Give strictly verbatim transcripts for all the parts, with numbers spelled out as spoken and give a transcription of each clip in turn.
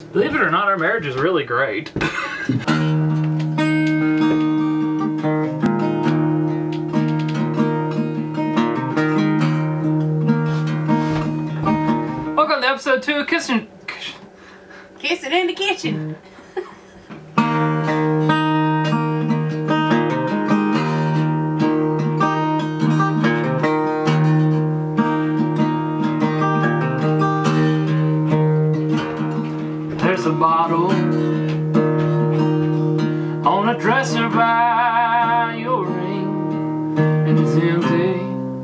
Believe it or not, our marriage is really great. Welcome to episode two of Kissing... Kissing in the kitchen. There's a bottle on a dresser by your ring, and it's empty.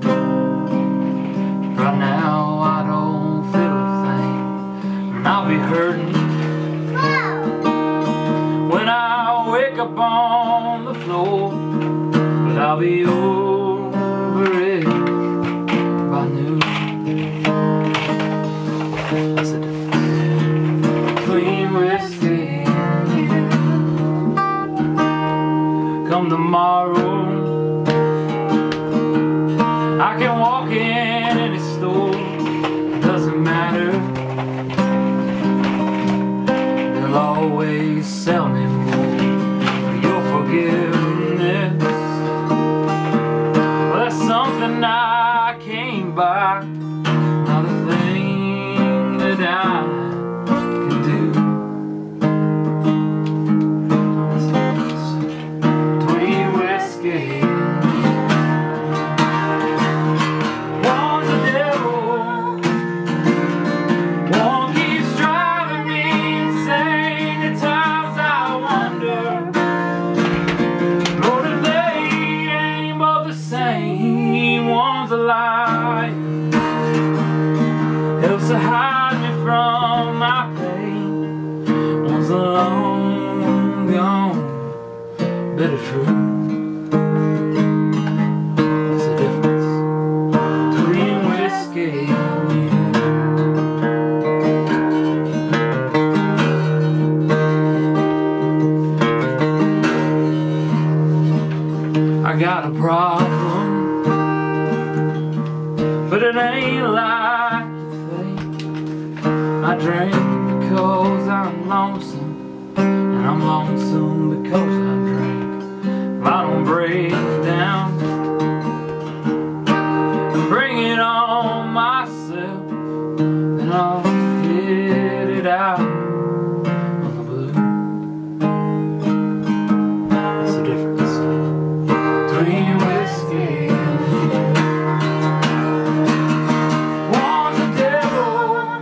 Right now I don't feel a thing, and I'll be hurting when I wake up on the floor, but I'll be over it by noon. That's the difference. Clean whiskey. Come tomorrow, I can walk in any store, it doesn't matter. They'll always sell me more for your forgiveness. Well, that's something I can't buy, not a thing that I can do. Between whiskey, one's a devil, one keeps driving me insane. At times I wonder, Lord, if they ain't both the same. One's a lie, helps to hide me from my pain. One's a long gone bitter truth. What's the difference between whiskey and you? I got a problem, but it ain't like you think. I drink because I'm lonesome, and I'm lonesome because I drink. If I don't break down and bring it on myself, then I'll hit it out on the blue. That's the difference between whiskey and you. One's a devil,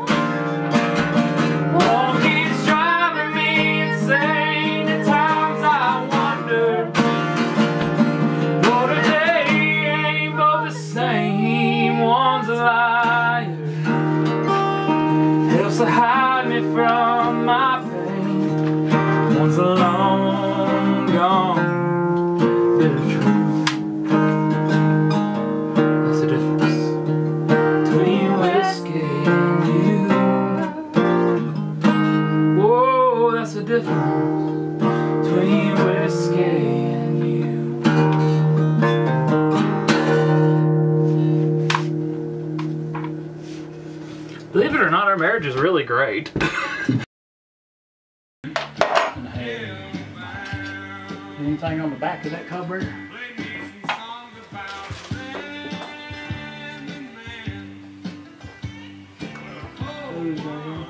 one keeps driving me insane. At times I wonder, Lord, if they ain't both the same. One's a liar, helps to hide me from my pain. One's a long gone bitter truth. That's the difference between whiskey and you. Whoa, that's the difference between whiskey and you. Believe it or not, our marriage is really great. Anything on the back of that cupboard? Who's right here?